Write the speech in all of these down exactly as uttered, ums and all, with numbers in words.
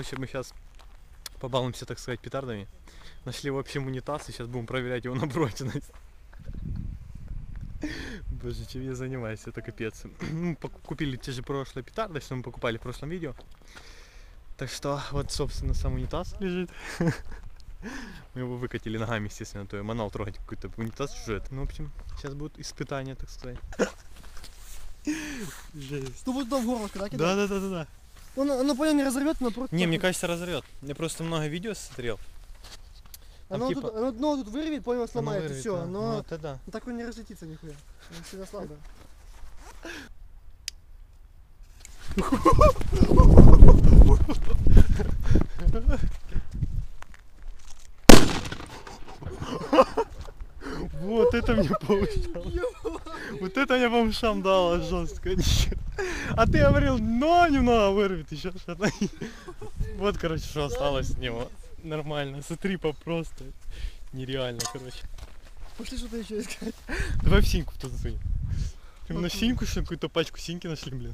короче, мы сейчас побалуемся, так сказать, петардами. Нашли, в общем, унитаз, и сейчас будем проверять его на прочность. Боже, чем я занимаюсь, это капец. Мы купили те же прошлые петарды, что мы покупали в прошлом видео. Так что, вот, собственно, сам унитаз лежит. Мы его выкатили ногами, естественно, то я манал трогать какой-то унитаз чужой. Ну, в общем, сейчас будут испытания, так сказать. Жесть. Ну, вот туда в горлышко, да, Да, да, да, да, да. Он, оно, понял, не разорвет, но просто... Не, мне кажется, разорвет. Я просто много видео смотрел. Оно, типа... тут, оно дно тут вырвет, понял, сломает, вырвет, и все. да. Но Ну, тогда. так он не разлетится нихуя. Он всегда слабый. Вот это мне получалось. Вот это мне по ушам дало жестко. А ты говорил, но немного вырвет, еще что-то. Вот, короче, что осталось от него. Нормально. Смотри, по просто. Нереально, короче. Пошли что-то еще искать. Давай в синьку кто-то засунем. На синьку, что ли, какую-то пачку синьки нашли, блин.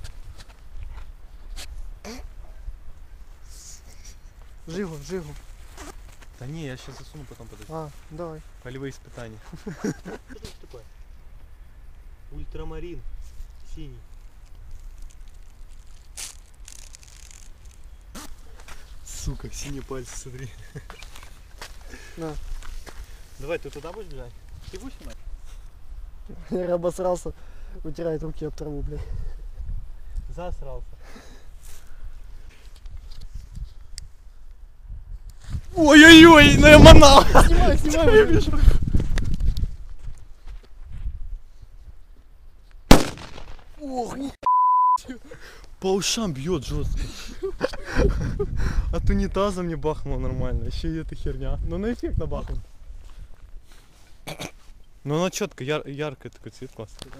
Жигу, жигу. Да не, я сейчас засуну, потом подожди. А, давай. Полевые испытания. Что это такое? Ультрамарин. Синий. Сука, синие пальцы, смотри. На. Давай, ты туда будешь бежать? Ты будешь снимать? Я обосрался. Утирает руки об траву, блядь. Засрался. Ой-ой-ой, ну я манал! Снимай, снимай, я вижу. Ох, ни... По ушам бьет жестко. От унитаза мне бахнуло нормально. Еще и эта херня. Но на эффект набахнул. Но она четко, яр яркая такой цвет классный.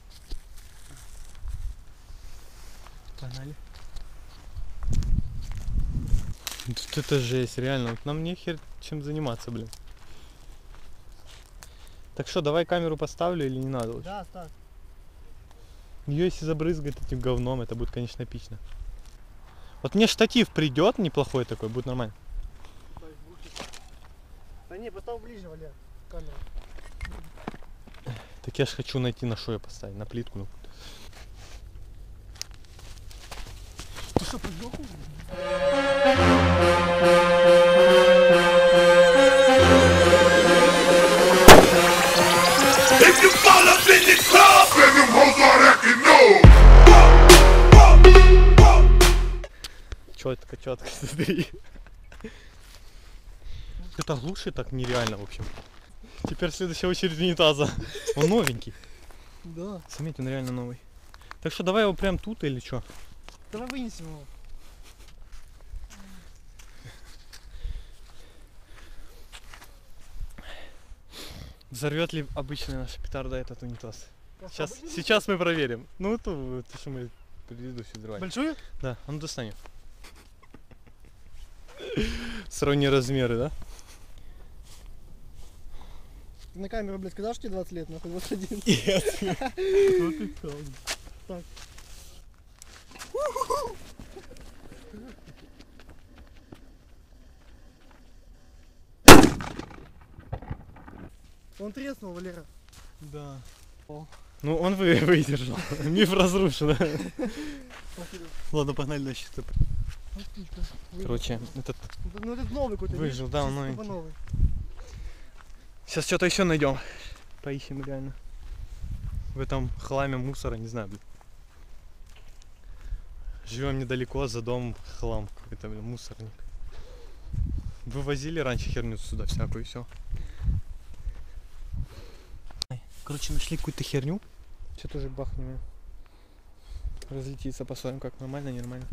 Погнали. Тут это жесть, реально. Вот нам нехер чем заниматься, блин. Так что, давай камеру поставлю или не надо лучше? Да, ставь. Ее если забрызгать этим говном, это будет, конечно, эпично. Вот мне штатив придет неплохой такой, будет нормально. Да не, поставь ближе, Валер, камеру. Так я ж хочу найти, на что я поставить, на плитку. Ну. Ты что, подъехал? If you fall up in the club, then them hoes are acting no. Четко, четко, смотри. Это глушит так нереально, в общем. Теперь следующая очередь унитаза. Он новенький. Да. Заметь, он реально новый. Так что давай его прям тут или что? Давай вынесем его. Взорвет ли обычная наша петарда этот унитаз? Сейчас, сейчас мы проверим. Ну это, это что мы предыдущую взрывали. Большую? Да, а ну достанем. Сравни размеры, да? Ты на камеру, блядь, сказал, что тебе двадцать лет, нахуй, двадцать один. Нет. Вот и сказал. Так. Он треснул, Валера. Да. О. Ну он вы, выдержал. Миф разрушен. Ладно, погнали дальше. Короче, этот Ну этот новый какой-то. выжил, да, он новый. новенький. Сейчас что-то еще найдем. Поищем реально. В этом хламе мусора, не знаю, блин. Живем недалеко, за домом хлам какой-то, блин, мусорник. Вывозили раньше херню сюда всякую, и все. Короче, нашли какую-то херню. Что тоже бахнем. Разлетится, посмотрим, как нормально, нормально.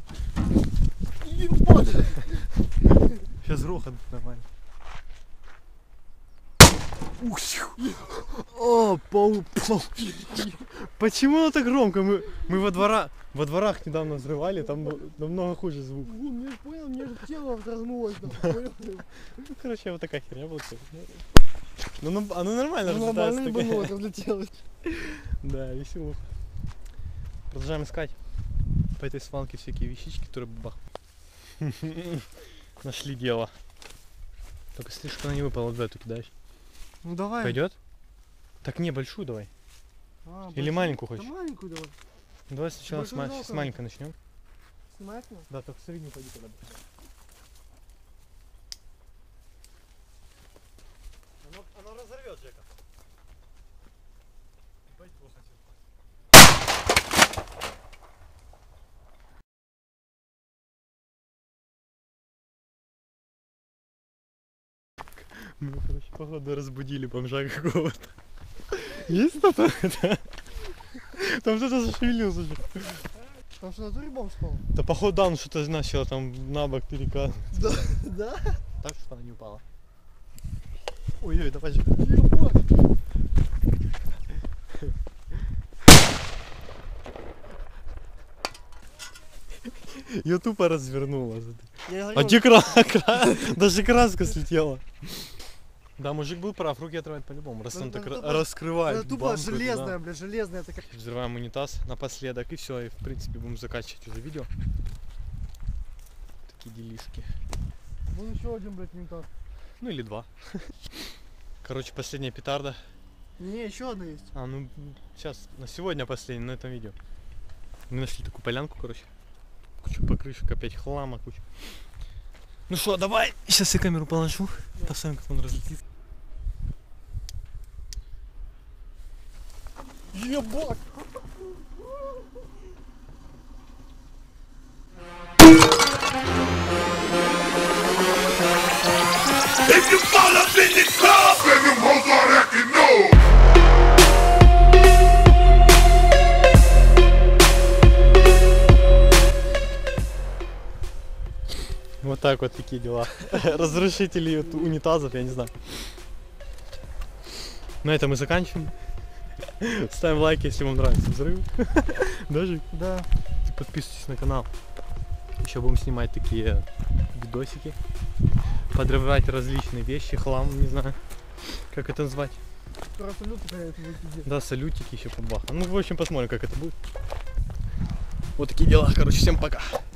Сейчас грохот нормально. Ух, о, пау, пау. Почему оно так громко? Мы, мы во, двора, во дворах недавно взрывали, там намного хуже звук. Ну, я понял, мне же тело размылось, да, понял? Ну, короче, вот такая херня получилась. Ну, ну, оно нормально Ну, разлетается. нормально такая. было, разлетелось. Да, весело. Продолжаем искать по этой свалке всякие вещички, которые бах. Нашли дело. Только слишком она не выпала, вот в эту кидаешь. Ну давай. Пойдет? Так не, большую давай. А, Или большую? маленькую Да хочешь? маленькую давай. Давай сначала с, Большую ма- жалко. с маленькой начнем. Снимать меня? Да, только среднюю пойди тогда. Оно, оно разорвет, Жека. Мы, короче, походу разбудили бомжа какого-то. Есть кто-то? Там кто-то зашевелился же. Там что, на туре бомб спал? Да походу да, он что-то начал там на бок перекатывать. Да. Да? Так что она не упала. Ой-ой, давай же. Ее тупо развернула. Я А говорю, где кра... кра- Даже краска слетела. Да, мужик был прав, руки отрывать по-любому, раз Ну, он так ну, ра- тупо- раскрывает она тупо банку эту, да. железная, бля, железная такая. Взрываем унитаз напоследок и все, и в принципе будем заканчивать уже видео. Такие делишки. Вон еще один, блядь, унитаз. Ну или два. Короче, последняя петарда. Не, еще одна есть. А, ну сейчас, на сегодня последний, на этом видео. Мы нашли такую полянку, короче. Кучу покрышек, опять хлама, кучу. Ну что, давай, сейчас я камеру положу. Посмотрим, как он разлетит. Ебать! If you fall up in the club, then them hoes are acting no. Вот так вот такие дела. Разрушители ут- унитазов, я не знаю. На этом мы заканчиваем. Ставим лайки, если вам нравится взрыв. Даже Да. подписывайтесь на канал. Еще будем снимать такие видосики. Подрывать различные вещи, хлам, не знаю, как это назвать. Просто люк это будет пиздец. Да, салютики еще побаха. Ну, в общем, посмотрим, как это будет. Вот такие дела. Короче, всем пока.